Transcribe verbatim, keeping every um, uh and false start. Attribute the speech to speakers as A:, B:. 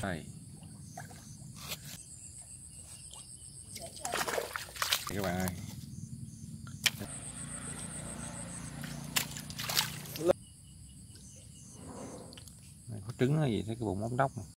A: Đây. Các bạn ơi. Có trứng hay gì thấy cái bụng ống đốc.